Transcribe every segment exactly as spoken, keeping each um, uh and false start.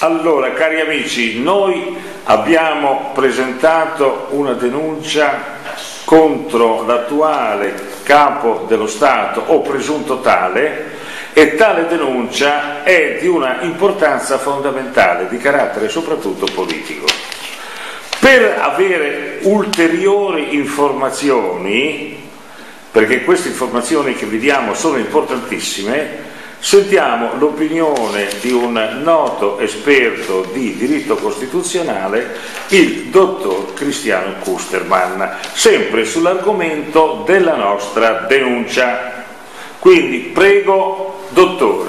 Allora, cari amici, noi abbiamo presentato una denuncia contro l'attuale capo dello Stato o presunto tale, e tale denuncia è di una importanza fondamentale, di carattere soprattutto politico. Per avere ulteriori informazioni, perché queste informazioni che vi diamo sono importantissime, sentiamo l'opinione di un noto esperto di diritto costituzionale, il dottor Cristiano Kusterman, sempre sull'argomento della nostra denuncia. Quindi prego, dottore.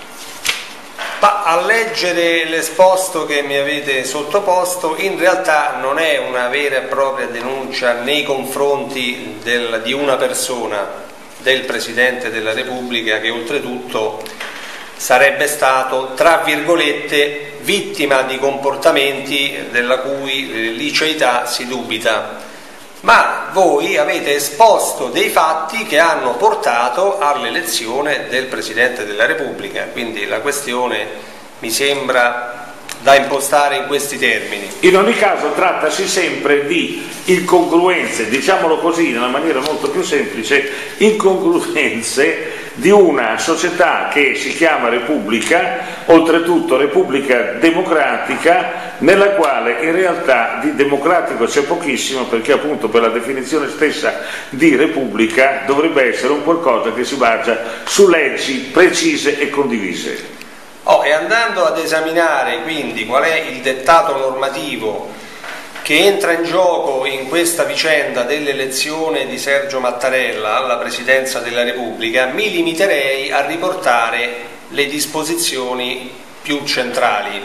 Ma a leggere l'esposto che mi avete sottoposto, in realtà non è una vera e propria denuncia nei confronti del, di una persona, del Presidente della Repubblica, che oltretutto sarebbe stato, tra virgolette, vittima di comportamenti della cui liceità si dubita, ma voi avete esposto dei fatti che hanno portato all'elezione del Presidente della Repubblica, quindi la questione mi sembra da impostare in questi termini. In ogni caso trattasi sempre di incongruenze, diciamolo così in una maniera molto più semplice, incongruenze di una società che si chiama Repubblica, oltretutto Repubblica Democratica, nella quale in realtà di democratico c'è pochissimo, perché appunto per la definizione stessa di Repubblica dovrebbe essere un qualcosa che si basa su leggi precise e condivise. Oh, e andando ad esaminare quindi qual è il dettato normativo che entra in gioco in questa vicenda dell'elezione di Sergio Mattarella alla Presidenza della Repubblica, mi limiterei a riportare le disposizioni più centrali.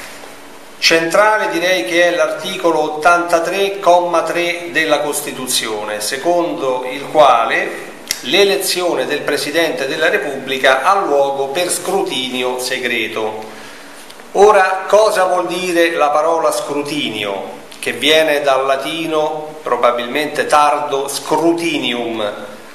Centrale direi che è l'articolo ottantatré comma tre della Costituzione, secondo il quale l'elezione del Presidente della Repubblica ha luogo per scrutinio segreto. Ora, cosa vuol dire la parola scrutinio, che viene dal latino, probabilmente tardo, scrutinium?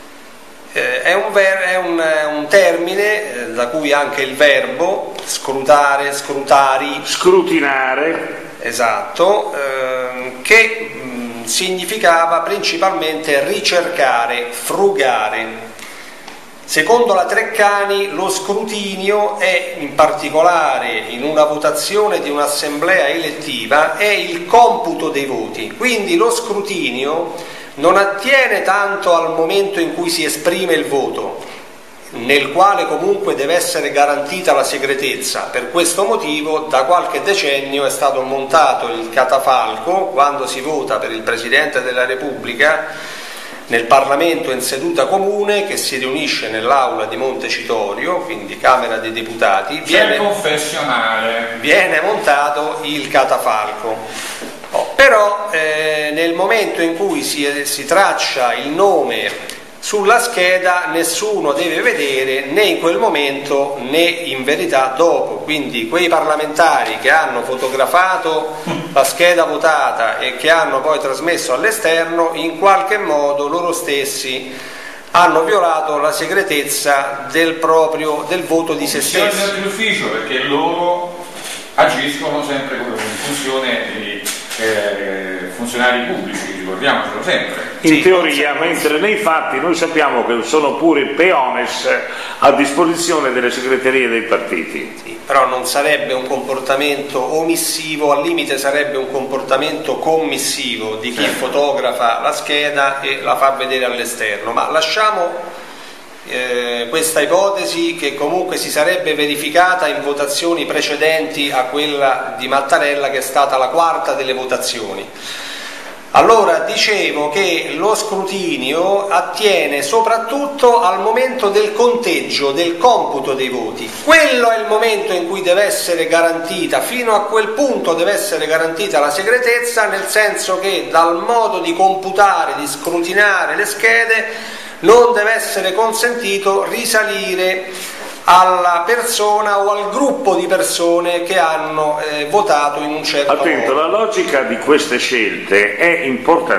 Eh, è un, ver- è un, un termine eh, da cui anche il verbo scrutare, scrutari, scrutinare, esatto, eh, che mh, significava principalmente ricercare, frugare. Secondo la Treccani lo scrutinio è, in particolare in una votazione di un'assemblea elettiva, è il computo dei voti. Quindi lo scrutinio non attiene tanto al momento in cui si esprime il voto, nel quale comunque deve essere garantita la segretezza. Per questo motivo da qualche decennio è stato montato il catafalco quando si vota per il Presidente della Repubblica nel Parlamento in seduta comune, che si riunisce nell'aula di Montecitorio, quindi Camera dei Deputati. Viene, confessionale. Viene montato il catafalco. Oh, però eh, nel momento in cui si, si traccia il nome sulla scheda nessuno deve vedere, né in quel momento né in verità dopo, quindi quei parlamentari che hanno fotografato la scheda votata e che hanno poi trasmesso all'esterno, in qualche modo loro stessi hanno violato la segretezza del proprio del voto di se stessi. Dell'ufficio, perché loro agiscono sempre come funzione di eh, funzionari pubblici, ricordiamocelo sempre. In sì, teoria, mentre nei fatti noi sappiamo che sono pure peones a disposizione delle segreterie dei partiti. Sì, però non sarebbe un comportamento omissivo, al limite sarebbe un comportamento commissivo di chi sì. fotografa la scheda e la fa vedere all'esterno, ma lasciamo eh, questa ipotesi che comunque si sarebbe verificata in votazioni precedenti a quella di Mattarella, che è stata la quarta delle votazioni. Allora, dicevo che lo scrutinio attiene soprattutto al momento del conteggio, del computo dei voti. Quello è il momento in cui deve essere garantita, fino a quel punto deve essere garantita la segretezza, nel senso che dal modo di computare, di scrutinare le schede, non deve essere consentito risalire alla persona o al gruppo di persone che hanno eh, votato in un certo modo. Attento, la logica di queste scelte è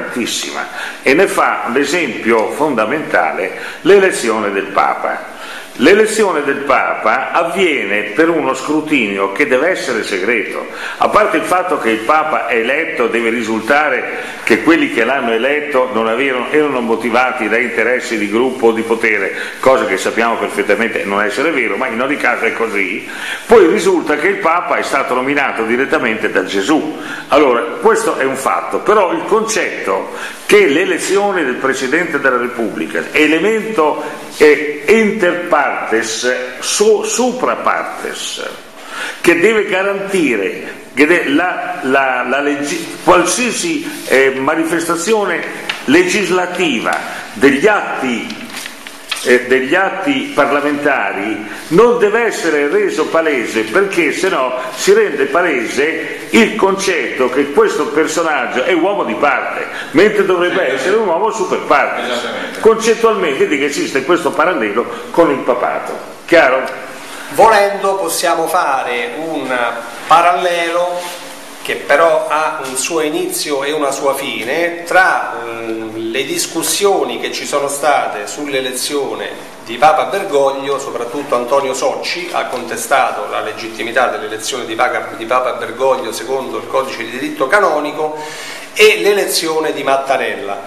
importantissima e ne fa l'esempio fondamentale l'elezione del Papa. L'elezione del Papa avviene per uno scrutinio che deve essere segreto, a parte il fatto che il Papa eletto deve risultare che quelli che l'hanno eletto non avevano, erano motivati da interessi di gruppo o di potere, cosa che sappiamo perfettamente non essere vero, ma in ogni caso è così. Poi risulta che il Papa è stato nominato direttamente da Gesù. Allora, questo è un fatto, però il concetto che l'elezione del Presidente della Repubblica è elemento eh, inter partes, so, supra partes, che deve garantire che de, la, la, la leggi, qualsiasi eh, manifestazione legislativa degli atti Eh, degli atti parlamentari non deve essere reso palese, perché sennò si rende palese il concetto che questo personaggio è uomo di parte, mentre dovrebbe essere un uomo super partes. Concettualmente vedi che esiste questo parallelo con il papato. Chiaro? Volendo possiamo fare un parallelo che però ha un suo inizio e una sua fine tra mh, le discussioni che ci sono state sull'elezione di Papa Bergoglio. Soprattutto Antonio Socci ha contestato la legittimità dell'elezione di Papa, di Papa Bergoglio secondo il codice di diritto canonico, e l'elezione di Mattarella.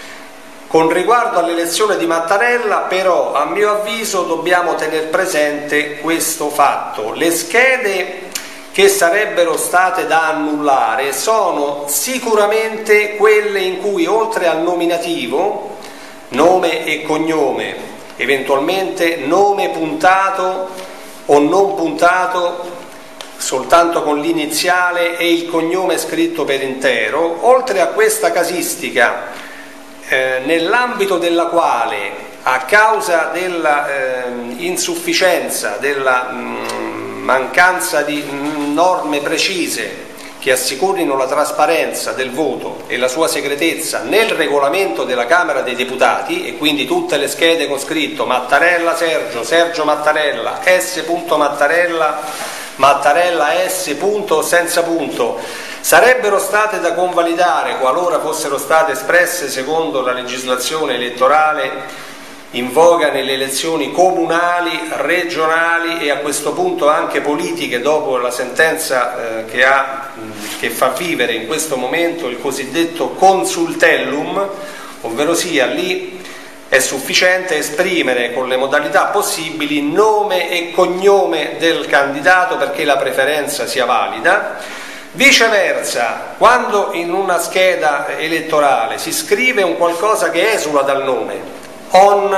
Con riguardo all'elezione di Mattarella, però, a mio avviso dobbiamo tener presente questo fatto: le schede che sarebbero state da annullare sono sicuramente quelle in cui, oltre al nominativo, nome e cognome, eventualmente nome puntato o non puntato soltanto con l'iniziale e il cognome scritto per intero, oltre a questa casistica eh, nell'ambito della quale, a causa della eh, insufficienza, della mh, mancanza di norme precise che assicurino la trasparenza del voto e la sua segretezza nel regolamento della Camera dei Deputati, e quindi tutte le schede con scritto Mattarella Sergio, Sergio Mattarella, S. Mattarella, Mattarella S. senza punto, sarebbero state da convalidare qualora fossero state espresse secondo la legislazione elettorale in voga nelle elezioni comunali, regionali e a questo punto anche politiche, dopo la sentenza eh, che, ha, che fa vivere in questo momento il cosiddetto consultellum, ovvero sia lì è sufficiente esprimere con le modalità possibili nome e cognome del candidato perché la preferenza sia valida. Viceversa, quando in una scheda elettorale si scrive un qualcosa che esula dal nome, on,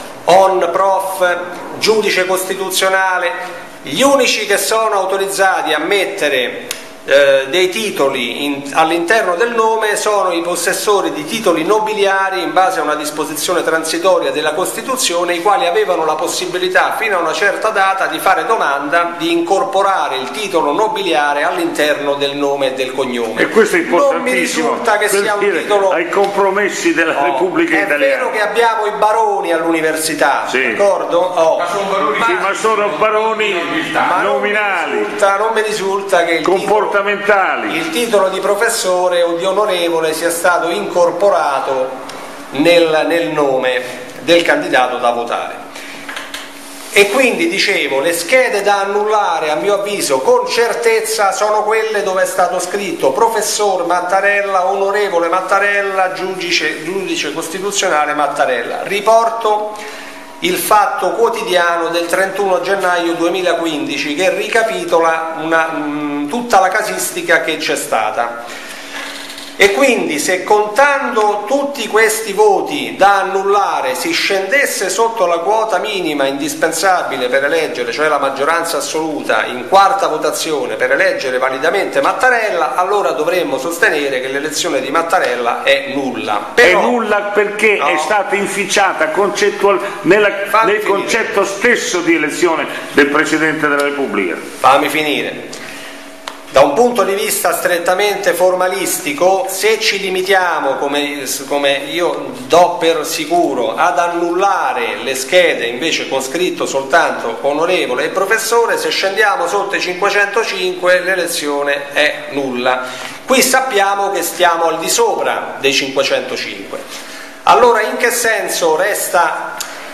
on prof, giudice costituzionale, gli unici che sono autorizzati a mettere eh, dei titoli all'interno del nome sono i possessori di titoli nobiliari in base a una disposizione transitoria della Costituzione, i quali avevano la possibilità fino a una certa data di fare domanda di incorporare il titolo nobiliare all'interno del nome e del cognome. E questo è importantissimo. Non mi risulta che sia un titolo ai compromessi della oh, Repubblica è Italiana. È vero che abbiamo i baroni all'università, sì, d'accordo? Oh. Ma sono baroni, ma, sì, ma sono baroni ma nominali, non mi risulta, non mi risulta che il comportamentali. Titolo, il titolo di professore o di onorevole sia stato incorporato nel, nel nome del candidato da votare. E quindi, dicevo, le schede da annullare a mio avviso con certezza sono quelle dove è stato scritto professor Mattarella, onorevole Mattarella, giudice, giudice costituzionale Mattarella. Riporto il Fatto Quotidiano del trentuno gennaio duemilaquindici che ricapitola una, mh, tutta la casistica che c'è stata. E quindi, se contando tutti questi voti da annullare si scendesse sotto la quota minima indispensabile per eleggere, cioè la maggioranza assoluta in quarta votazione per eleggere validamente Mattarella, allora dovremmo sostenere che l'elezione di Mattarella è nulla. Però, è nulla perché no, è stata inficiata concettual, nella, nel concetto stesso di elezione del Presidente della Repubblica. Fammi finire. Da un punto di vista strettamente formalistico, se ci limitiamo, come, come io do per sicuro, ad annullare le schede invece con scritto soltanto onorevole e professore, se scendiamo sotto i cinquecentocinque l'elezione è nulla. Qui sappiamo che stiamo al di sopra dei cinquecentocinque. Allora in che senso resta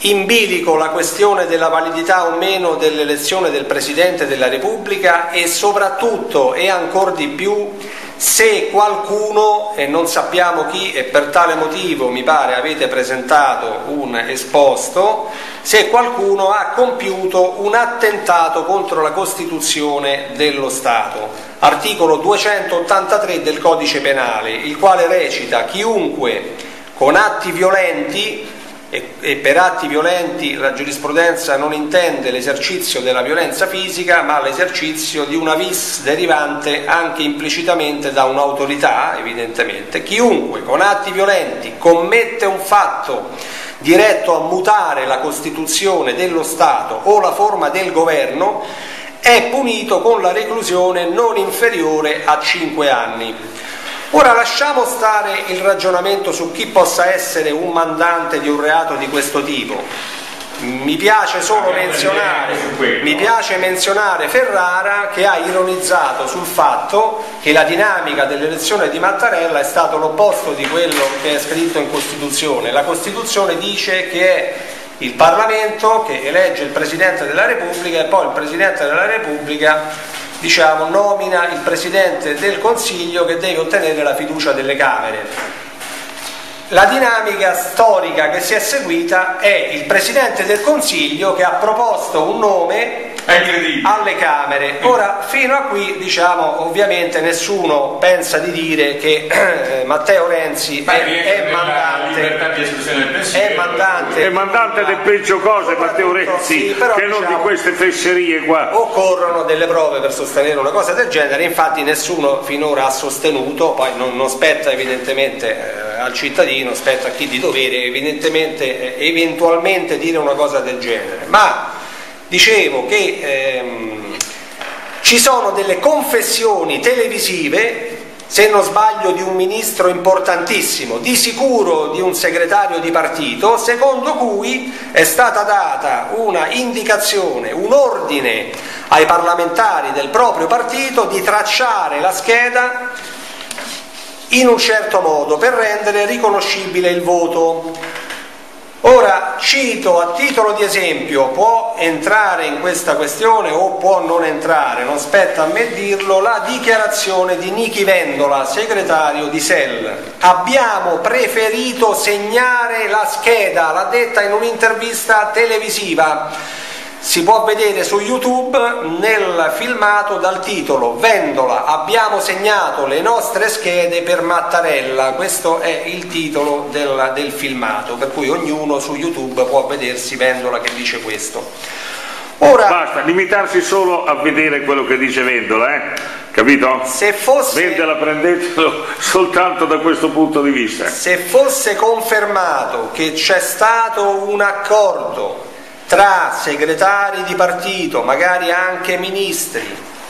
in bilico la questione della validità o meno dell'elezione del Presidente della Repubblica e soprattutto e ancor di più se qualcuno, e non sappiamo chi, e per tale motivo mi pare avete presentato un esposto, se qualcuno ha compiuto un attentato contro la Costituzione dello Stato. Articolo duecentottantatré del Codice Penale, il quale recita: chiunque con atti violenti, e, e per atti violenti la giurisprudenza non intende l'esercizio della violenza fisica, ma l'esercizio di una vis derivante anche implicitamente da un'autorità, evidentemente. Chiunque con atti violenti commette un fatto diretto a mutare la Costituzione dello Stato o la forma del governo è punito con la reclusione non inferiore a cinque anni. Ora lasciamo stare il ragionamento su chi possa essere un mandante di un reato di questo tipo. Mi piace solo menzionare, mi piace menzionare Ferrara, che ha ironizzato sul fatto che la dinamica dell'elezione di Mattarella è stato l'opposto di quello che è scritto in Costituzione. La Costituzione dice che è il Parlamento che elegge il Presidente della Repubblica e poi il Presidente della Repubblica, diciamo, nomina il Presidente del Consiglio, che deve ottenere la fiducia delle Camere. La dinamica storica che si è seguita è il Presidente del Consiglio che ha proposto un nome alle Camere. Ora, fino a qui, diciamo, ovviamente nessuno pensa di dire che eh, Matteo Renzi è, è mandante è mandante è mandante del peggio cose, Matteo Renzi, sì, però, che non diciamo, di queste fesserie qua. Occorrono delle prove per sostenere una cosa del genere, infatti nessuno finora ha sostenuto, poi non, non spetta evidentemente eh, al cittadino, spetta a chi di dovere evidentemente eh, eventualmente dire una cosa del genere, ma dicevo che ehm, ci sono delle confessioni televisive, se non sbaglio di un ministro importantissimo, di sicuro di un segretario di partito, secondo cui è stata data una indicazione, un ordine ai parlamentari del proprio partito di tracciare la scheda in un certo modo per rendere riconoscibile il voto. Ora cito a titolo di esempio, può entrare in questa questione o può non entrare, non spetta a me dirlo, la dichiarazione di Nichi Vendola, segretario di S E L. Abbiamo preferito segnare la scheda, l'ha detta in un'intervista televisiva. Si può vedere su YouTube nel filmato dal titolo Vendola, abbiamo segnato le nostre schede per Mattarella. Questo è il titolo del, del filmato, per cui ognuno su YouTube può vedersi Vendola che dice questo. Ora, basta limitarsi solo a vedere quello che dice Vendola, eh? Capito? Se fosse, Vendola, prendetelo soltanto da questo punto di vista. Se fosse confermato che c'è stato un accordo tra segretari di partito, magari anche ministri,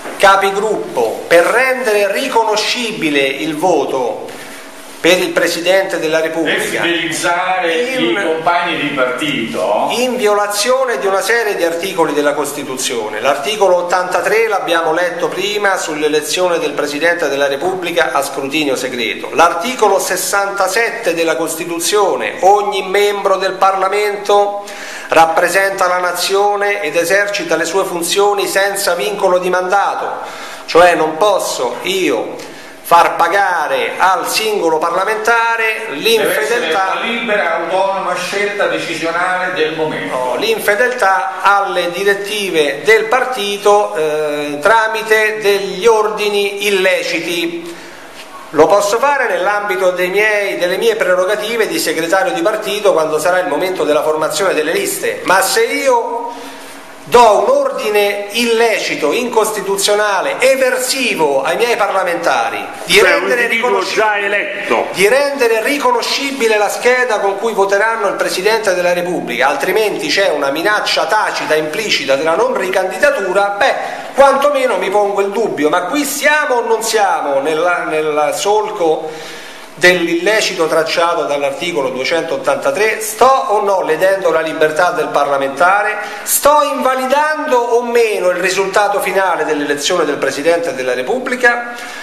capigruppo, per rendere riconoscibile il voto per il Presidente della Repubblica, per fidelizzare in, i compagni di partito, in violazione di una serie di articoli della Costituzione. L'articolo ottantatré l'abbiamo letto prima, sull'elezione del Presidente della Repubblica a scrutinio segreto. L'articolo sessantasette della Costituzione: ogni membro del Parlamento rappresenta la nazione ed esercita le sue funzioni senza vincolo di mandato, cioè non posso io far pagare al singolo parlamentare l'infedeltà, la libera, autonoma scelta decisionale del momento, no, l'infedeltà alle direttive del partito eh, tramite degli ordini illeciti. Lo posso fare nell'ambito dei miei, delle mie prerogative di segretario di partito quando sarà il momento della formazione delle liste, ma se io do un ordine illecito, incostituzionale, eversivo ai miei parlamentari di, cioè, rendere, già eletto. di rendere riconoscibile la scheda con cui voteranno il Presidente della Repubblica, altrimenti c'è una minaccia tacita, implicita della non ricandidatura, beh, quantomeno mi pongo il dubbio, ma qui siamo o non siamo nella, nel solco dell'illecito tracciato dall'articolo duecentottantatré? Sto o no ledendo la libertà del parlamentare? Sto invalidando o meno il risultato finale dell'elezione del Presidente della Repubblica?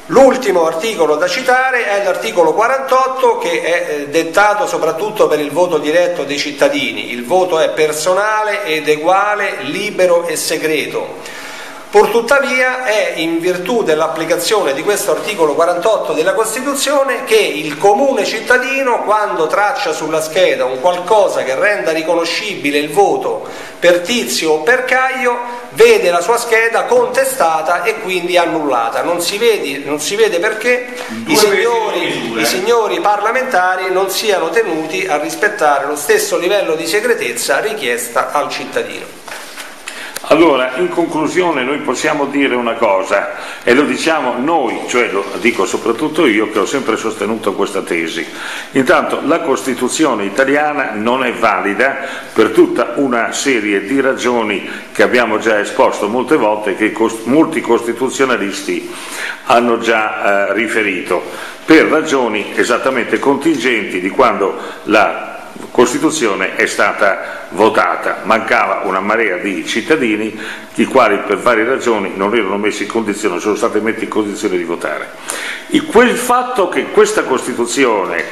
L'ultimo articolo da citare è l'articolo quarantotto, che è dettato soprattutto per il voto diretto dei cittadini. Il voto è personale ed eguale, libero e segreto. Purtuttavia è in virtù dell'applicazione di questo articolo quarantotto della Costituzione che il comune cittadino, quando traccia sulla scheda un qualcosa che renda riconoscibile il voto per Tizio o per Caio, vede la sua scheda contestata e quindi annullata. Non si vede, non si vede perché i signori, i signori parlamentari non siano tenuti a rispettare lo stesso livello di segretezza richiesta al cittadino. Allora, in conclusione noi possiamo dire una cosa, e lo diciamo noi, cioè lo dico soprattutto io che ho sempre sostenuto questa tesi. Intanto la Costituzione italiana non è valida per tutta una serie di ragioni che abbiamo già esposto molte volte e che molti costituzionalisti hanno già eh, riferito, per ragioni esattamente contingenti di quando la Costituzione è stata votata. Mancava una marea di cittadini, i quali per varie ragioni non erano messi in condizione, sono stati messi in condizione di votare. E quel fatto che questa Costituzione,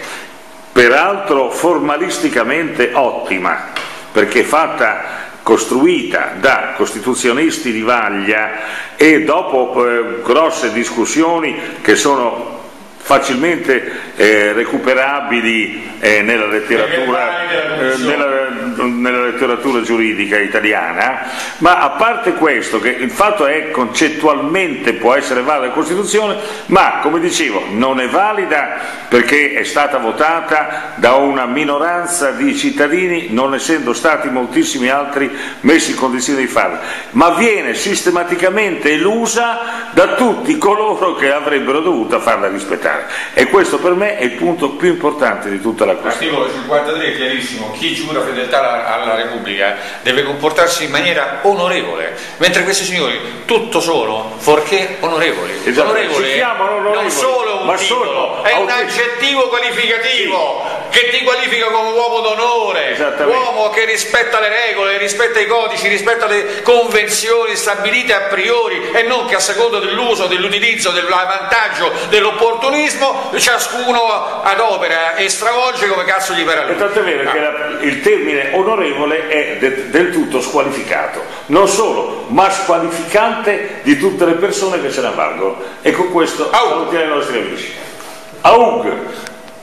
peraltro formalisticamente ottima, perché fatta costruita da costituzionalisti di vaglia e dopo eh, grosse discussioni che sono facilmente eh, recuperabili eh, nella, letteratura, eh, nella, nella letteratura giuridica italiana, ma a parte questo, che il fatto è concettualmente può essere valida la Costituzione, ma come dicevo non è valida perché è stata votata da una minoranza di cittadini, non essendo stati moltissimi altri messi in condizione di farlo, ma viene sistematicamente elusa da tutti coloro che avrebbero dovuto farla rispettare. E questo per me è il punto più importante di tutta la questione. L'articolo cinquantatré è chiarissimo: chi giura fedeltà alla, alla Repubblica deve comportarsi in maniera onorevole, mentre questi signori tutto solo fuorché onorevoli. Esatto. Onorevole, onorevoli non solo un ma titolo, solo è un autor- aggettivo qualificativo, sì, che ti qualifica come uomo d'onore, uomo che rispetta le regole, rispetta i codici, rispetta le convenzioni stabilite a priori e non che a seconda dell'uso, dell'utilizzo, del vantaggio, dell'opportunismo ciascuno adopera e stravolge come cazzo gli pare a lui. E tanto è vero ah. che la, il termine onorevole è de, del tutto squalificato, non solo, ma squalificante di tutte le persone che se ne avvalgono. E con questo salutiamo i nostri amici. Aug!